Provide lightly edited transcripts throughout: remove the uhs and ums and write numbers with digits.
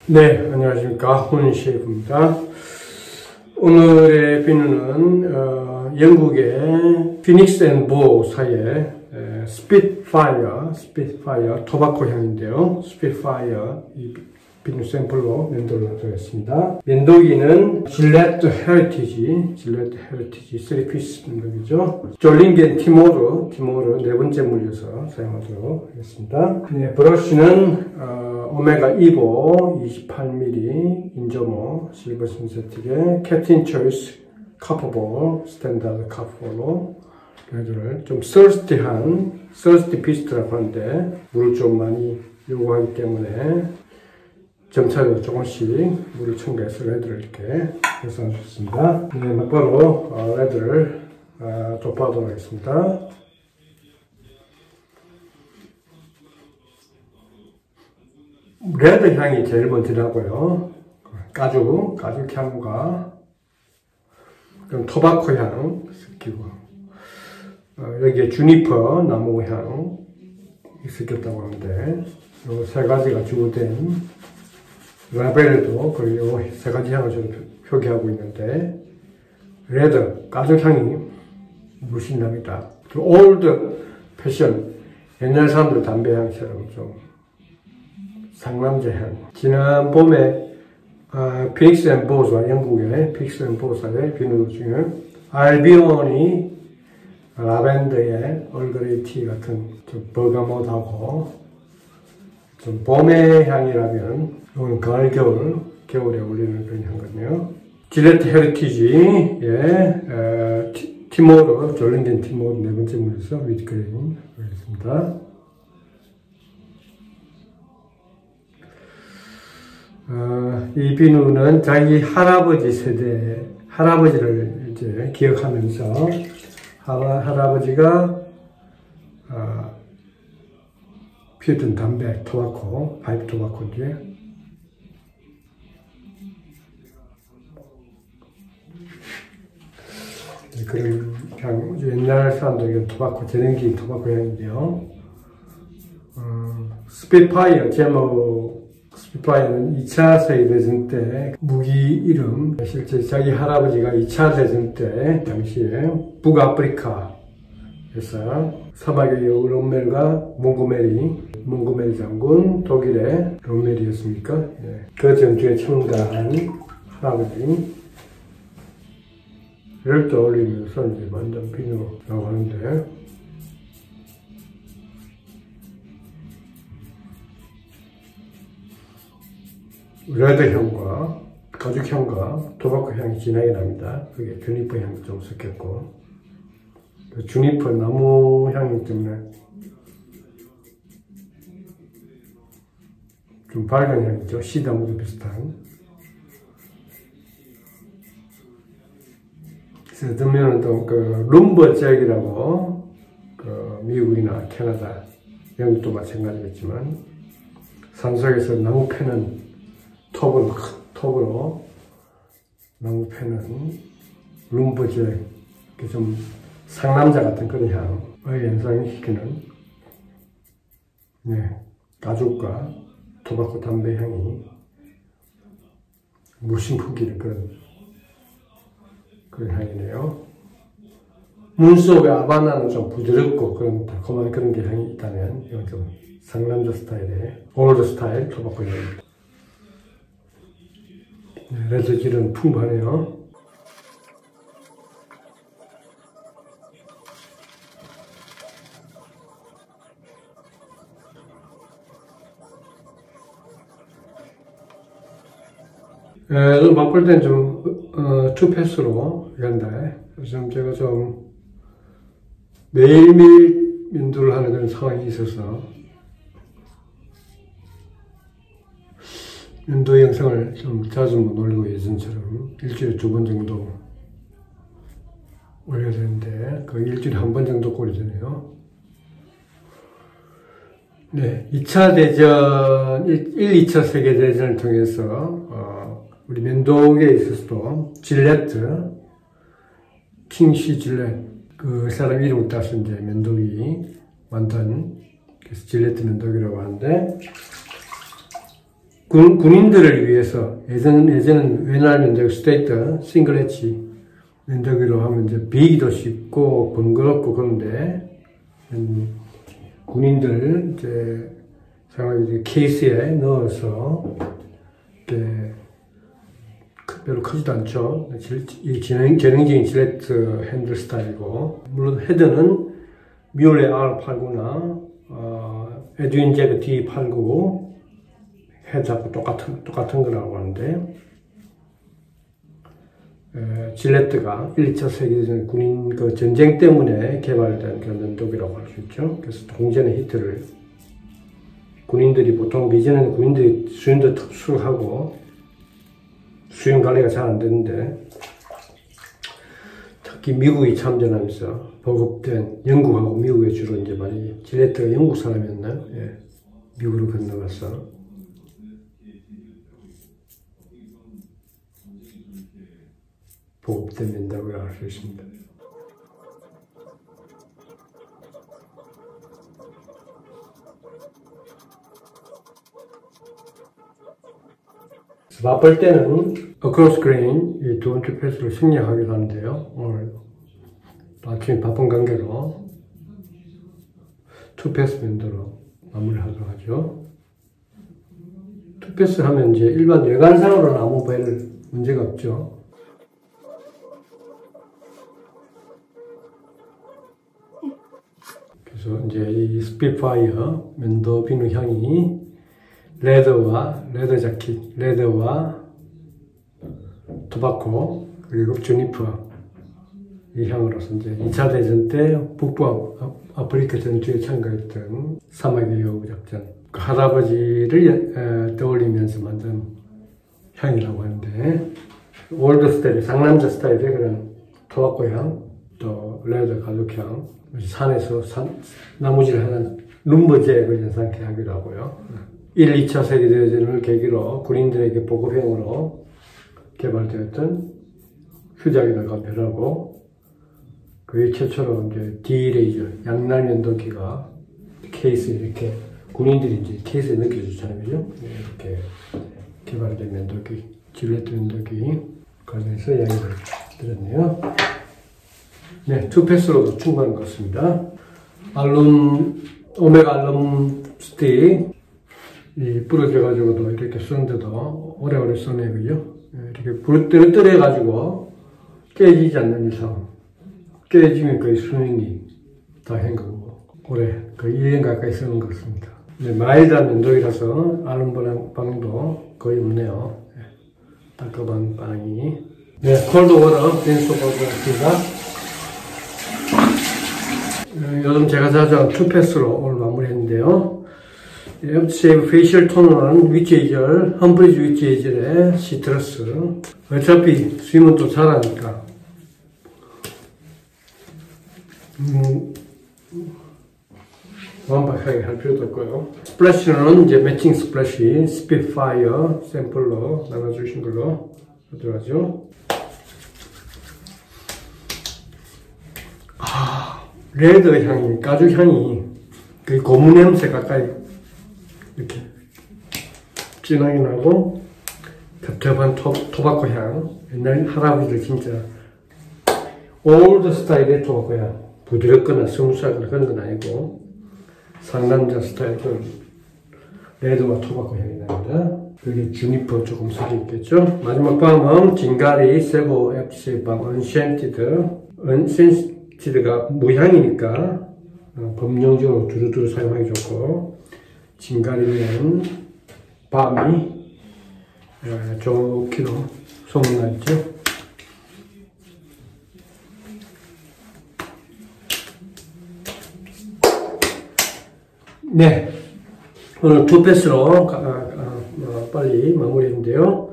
네, 안녕하십니까. 혼शे프입니다. 오늘의 비누는 영국의 피닉스 앤 보 사이의 스피트파이어 토바코 향인데요. 스피트파이어 이 비누 샘플로 면도를 하겠습니다. 면도기는 질레트 헤리티지 3피스 면도기죠. 졸링겐 티모르 네 번째 물려서 사용하도록 하겠습니다. 네, 브러쉬는 오메가 이보 28mm 인조모 실버 신세틱의 캡틴 초이스 카퍼볼 스탠다드 카퍼볼로 얘들을 좀 서스티 피스트라고 하는데 물을 좀 많이 요구하기 때문에 점차로 조금씩 물을 첨가해서 레드를 이렇게 해서 줬습니다. 네, 막바로 레드를 도포하도록 하겠습니다. 레드 향이 제일 먼저 나고요. 가죽 향과 그럼 토바코 향 섞이고 여기에 주니퍼 나무 향이 섞였다고 하는데 이 세 가지가 주된 라벨에도 그리고 세 가지 향을 저는 표기하고 있는데 레드 가죽 향이 물씬 납니다. 올드 패션 옛날 사람들 담배 향처럼 좀 상남자 향. 지난 봄에 피닉스 앤 보사 영국의 피닉스 앤 보사의 비누 중에 알비온이 라벤더의 얼그레이 티 같은 좀 버가못하고 좀 봄의 향이라면 이건 가을 겨울에 어울리는 그런 향거든요. 질레트 헤리티지의 티모르 졸링겐 티모르 네 번째 물에서 위드그레인 하겠습니다. 이 비누는 자기 할아버지 세대, 할아버지를 이제 기억하면서, 할아버지가, 피우던 담배, 토바코, 파이프 토바코인데, 그런 향, 옛날 사람들 토바코, 제len기 토바코 향인데요. 스피파이어, 스피파이어는 2차 세계대전 때 무기 이름, 실제 자기 할아버지가 2차 대전 때 당시에 북아프리카에서 사막의 여우 롬멜과 몽고메리 장군, 독일의 롬멜이었습니까? 예. 그 전투에 참가한 할아버지를 떠올리면서 이제 만든 비누라고 하는데 레드 향과 가죽 향과 토바코 향이 진하게 납니다. 그게 주니퍼 향도 좀 섞였고 주니퍼 나무 향이기 때문에 좀 밝은 향이죠. 시다무도 비슷한. 그래서 들면은 또 그 룸버잭이라고 그 미국이나 캐나다, 영국도 마찬가지겠지만 산속에서 나무 패는 톱으로 나무 패는 룸버잭, 좀 상남자 같은 그런 향을 연상시키는 네, 가죽과 토바코 담배 향이 물씬 풍기는 그런 향이네요. 문속의 아바나는 좀 부드럽고 그런 달콤한 그런 게 향이 있다면 이건 좀 상남자 스타일의 올드 스타일 토바코 향입니다. 네, 레드질은 풍부하네요. 맛볼 땐 좀, 투패스로 한다. 요즘 제가 좀 매일매일 면도를 하는 그런 상황이 있어서 면도 영상을 좀 자주 못 올리고 예전처럼 일주일에 2번 정도 올려야 되는데 그 일주일에 1번 정도 꼴이 되네요. 네, 2차 대전, 2차 세계대전을 통해서 우리 면도기에 있어서도 질레트, 킹시 질레트 그 사람 이름을 따서 이제 면도기 만든 그래서 질레트 면도기라고 하는데 군인들을 위해서 예전은 왼알 면적 스테이트 싱글레치 면적으로 하면 이제 비기도 쉽고 번거롭고 그런데 군인들 이제 상황이 케이스에 넣어서 이렇게 별로 크지도 않죠. 이 재능적인 질레트 핸들 스타일이고 물론 헤드는 뮬레 R89나 에드윈 제그 D89 헤드하고 똑같은 거라고 하는데 질레트가 1, 2차 세계대전 군인 그 전쟁 때문에 개발된 그런 면도기라고 할 수 있죠. 그래서 동전의 히트를 군인들이 보통 이전에는 군인들이 수영도 특수하고 수영 관리가 잘 안 되는데 특히 미국이 참전하면서 보급된 영국하고 미국에 주로 이제 많이 질레트가 영국 사람이었나요? 예. 미국으로 건너가서 보급된 면도기라고 할 수 있습니다. 맛볼 때는 어크로스 그레인 이 두 번째 패스로 승리하기로 하는데요. 오늘 아침에 바쁜 관계로 투패스 밴드로 마무리하도록 하죠. 투패스 하면 이제 일반 외관상으로는 아무 별 문제가 없죠. 그래서 이제 이 스피파이어 면도 비누 향이 레더 자켓, 레더와 토바코, 그리고 주니퍼 이 향으로서 이제 2차 대전 때 북부 아프리카 전투에 참가했던 사막의 여우 작전 그 할아버지를 떠올리면서 만든 향이라고 하는데 올드 스타일, 상남자 스타일의 그런 토바코 향, 또 레더 가죽향, 산에서 나무질 하는 룸버제를 연상케 하기도 하고요. 1, 2차 세계대전을 계기로 군인들에게 보급형으로 개발되었던 휴작이라고 변하고 그게 최초로 이제 D-레이저, 양날 면도기가 케이스에 이렇게 군인들이 이제 케이스에 느껴주잖아요. 그죠? 이렇게 개발된 면도기, 질레트 면도기 관련해서 이야기를 드렸네요. 네, 투패스로도 충분한 것 같습니다. 오메가 알룸 스틱 이 부러져가지고도 이렇게 쓰는데도 오래오래 쓰네, 그죠? 이렇게 부르뜨려가지고 깨지지 않는 이상 깨지면 거의 수명이 다 헹구고 오래 거의 1년 가까이 쓰는 것 같습니다. 네, 마일드한 면도기라서 알룸 반응도 거의 없네요. 따끔한 반응이. 네, 콜드 워터 댄소버가 있습니다. 요즘 제가 자주 하는 투패스로 오늘 마무리했는데요. FTSave 페이셜 토너는 위치에이젤, 험브리즈 위치에이젤의 시트러스. 어차피 수임은 또 잘하니까. 완벽하게 할 필요도 없고요. 스플래시는 이제 매칭 스플래시, 스피파이어 샘플로 나눠주신 걸로 하도록 하죠. 레드 향이, 가죽 향이, 거의 고무 냄새 가까이 이렇게 진하게 나고, 텁텁한 토바코 향. 옛날 할아버지들 진짜, 올드 스타일의 토바코 향. 부드럽거나 스무스하거나 그런 건 아니고, 상남자 스타일 그 레드와 토바코 향이 납니다. 여기 주니퍼 조금 섞여 있겠죠. 마지막 밤은 진가리 세고 FTC 밤 언센티드가 무향이니까 범용적으로 두루두루 사용하기 좋고 진가리는 밤이 좋기로 소문났죠. 네, 오늘 투패스로 빨리 마무리했는데요.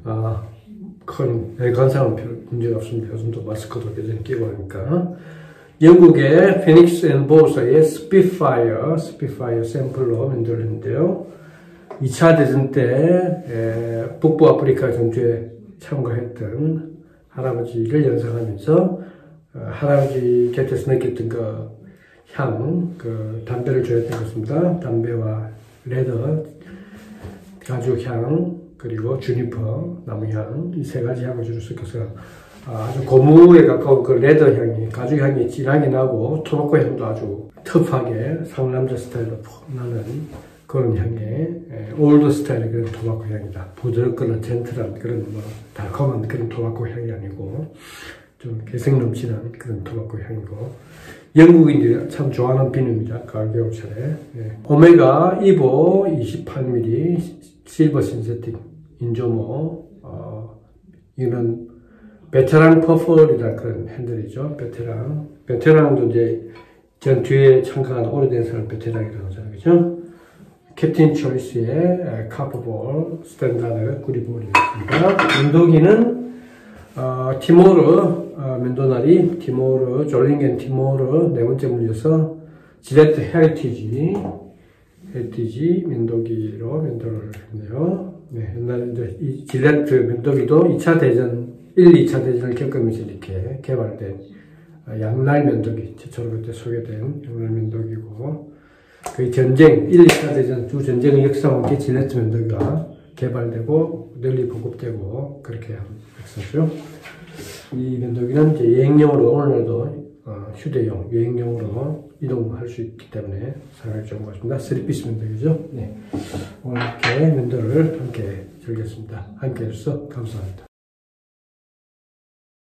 큰 외관상은 별 문제가 없습니다. 요즘도 마스크도 계속 끼고 하니까. 영국의 피닉스 앤 보사의 스피파이어 샘플로 만들었는데요. 2차 대전 때 북부 아프리카 전투에 참가했던 할아버지를 연상하면서 할아버지 곁에서 느꼈던 그 향, 그 담배를 조였던 것 같습니다. 담배와 레더, 가죽향, 그리고 주니퍼, 나무향, 이 세 가지 향을 주로 섞어서 아주 고무에 가까운 그 레더 향이, 가죽 향이 진하게 나고, 토바코 향도 아주 터프하게 상남자 스타일로 푹 나는 그런 향의 올드 스타일의 그런 토바코 향이다. 부드럽거나 젠틀한 그런 달콤한 그런 토바코 향이 아니고, 좀 개성 넘치는 그런 토바코 향이고, 영국인들이 참 좋아하는 비누입니다. 가을 겨울철에. 오메가 이보 28ml 실버 신세틱 인조모, 이거는 베테랑 퍼플이라는 그런 핸들이죠. 베테랑도 이제 전 뒤에 참가한 오래된 사람 베테랑이라고 하잖아요. 그죠? 캡틴 초이스의 카프볼 스탠다드 구리볼이었습니다. 면도기는 티모르 면도날이 티모르 졸링 앤 티모르 네 번째 물려서 지레트 헤리티지 면도기로 면도를 했네요. 네, 옛날에 이제 이 질레트 면도기도 2차 대전, 2차 대전을 겪으면서 이렇게 개발된 양날 면도기, 최초로 그때 소개된 양날 면도기고, 그 전쟁, 2차 대전 두 전쟁의 역사와 함께 질레트 면도기가 개발되고 널리 보급되고 그렇게 한 역사죠. 이 면도기는 이제 여행용으로 오늘날도 휴대용, 여행용으로 이동할 수 있기 때문에 사용할 수 있는 것 같습니다. 3피스 면도기죠. 네. 오늘 이렇게 면도를 함께 즐겼습니다. 함께 해주셔서 감사합니다.